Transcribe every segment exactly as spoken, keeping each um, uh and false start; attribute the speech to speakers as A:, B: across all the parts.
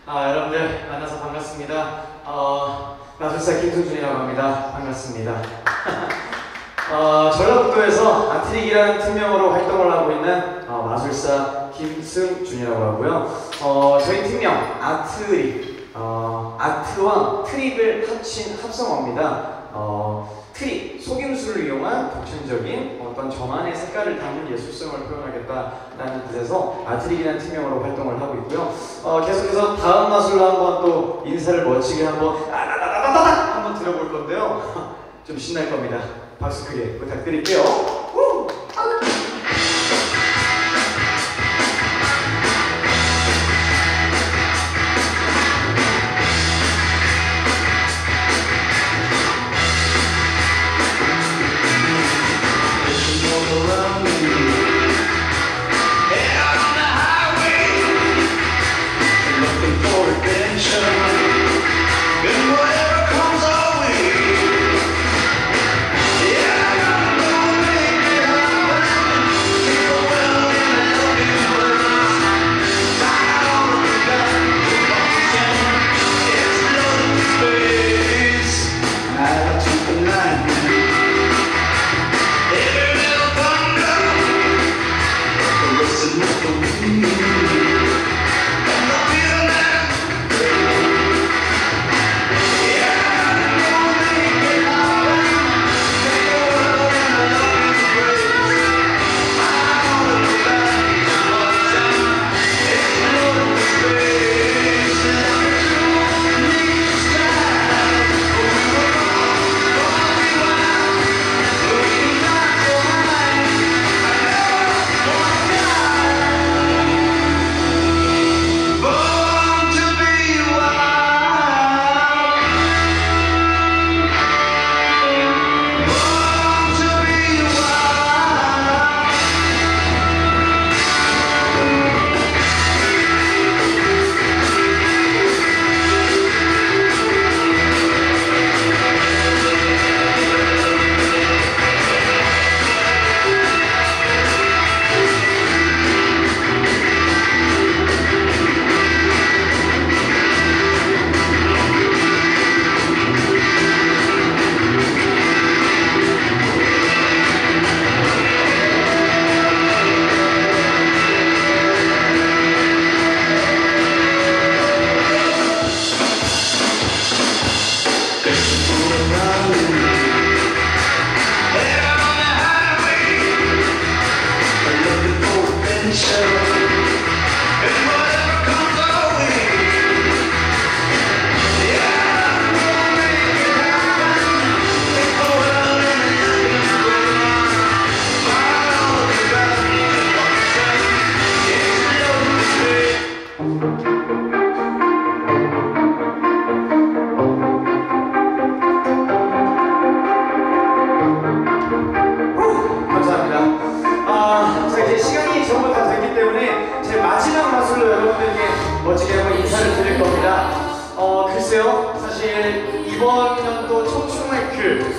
A: 아, 여러분들 만나서 반갑습니다. 어, 마술사 김승준이라고 합니다. 반갑습니다. 어, 전라북도에서 아트릭이라는 팀명으로 활동을 하고 있는 어, 마술사 김승준이라고 하고요. 어, 저희 팀명 아트릭, 어, 아트와 트릭을 합친 합성어입니다. 어, 트릭, 속임수를 이용한 독창적인 어떤 저만의 색깔을 담은 예술성을 표현하겠다라는 뜻에서 아트릭이라는 팀명으로 활동을 하고 있고요. 어, 계속해서 다음 마술로 한번 또 인사를 멋지게 한번 아다다다다다 한번 들어볼 건데요. 좀 신날 겁니다. 박수 크게 부탁드릴게요. 우! 사실 이번 연도 청춘마이크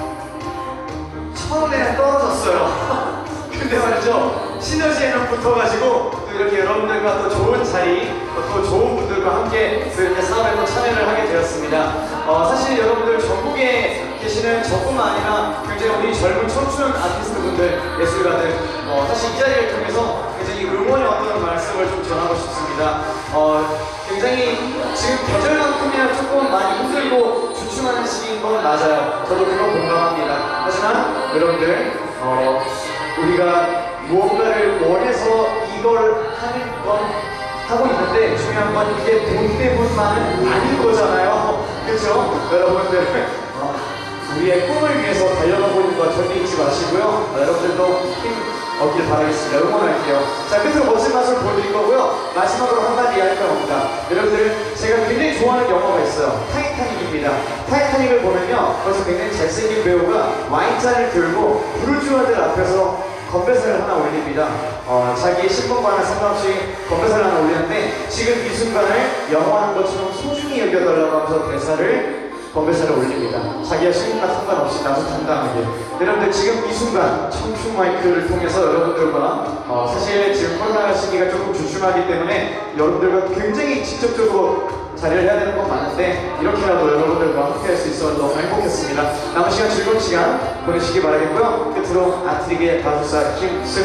A: 처음에는 떨어졌어요. 근데 말이죠, 시너지에는 붙어가지고 또 이렇게 여러분들과 또 좋은 자리, 또 좋은 분들과 함께 또 이렇게 사업에 또 참여를 하게 되었습니다. 어, 사실 여러분들 전국에 계시는 저뿐만 아니라 굉장히 우리 젊은 청춘 아티스트분들, 예술가들, 어, 사실 이 자리를 통해서 굉장히 응원의 어떤 말씀을 좀 전하고 싶습니다. 어, 굉장히 지금 계절만큼이나 조금 많이 힘들고 주춤하는 시기인 건 맞아요. 저도 그거 공감합니다. 하지만 여러분들, 어, 우리가 무언가를 원해서 이걸 하는 건 하고 있는데 중요한 건 이게 돈 때문만은 아닌 거잖아요. 그렇죠? 여러분들, 어, 우리의 꿈을 위해서 달려가고 있는 거 절대 잊지 마시고요. 어, 여러분들도 힘 얻길 바라겠습니다. 응원할게요. 자, 끝으로 멋진 맛을 보여드릴 거고요. 마지막으로 한마디 할 겁니다. 여러분들, 제가 굉장히 좋아하는 영화가 있어요. 타이타닉입니다. 타이타닉을 보면요, 거기서 굉장히 잘생긴 배우가 와인잔을 들고 부르주아들 앞에서 건배사를 하나 올립니다. 어, 자기의 신분과는 상관없이 건배사를 하나 올리는데 지금 이 순간을 영화하는 것처럼 소중히 여겨달라고 하면서 대사를 건배사를 올립니다. 자기가 신임과 상관없이 나도 당당하게. 여러분들 지금 이 순간 청춘 마이크를 통해서 여러분들과 어, 사실 지금 코로나 시기가 조금 주춤하기 때문에 여러분들과 굉장히 직접적으로 자리를 해야 되는 건 많은데 이렇게라도 여러분들과 함께 할 수 있어서 너무 행복했습니다. 남은 시간 즐거운 시간 보내시기 바라겠고요. 끝으로 아트릭의 가수사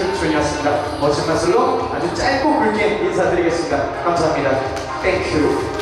A: 김승준이었습니다. 멋진 마술로 아주 짧고 굵게 인사드리겠습니다. 감사합니다. 땡큐.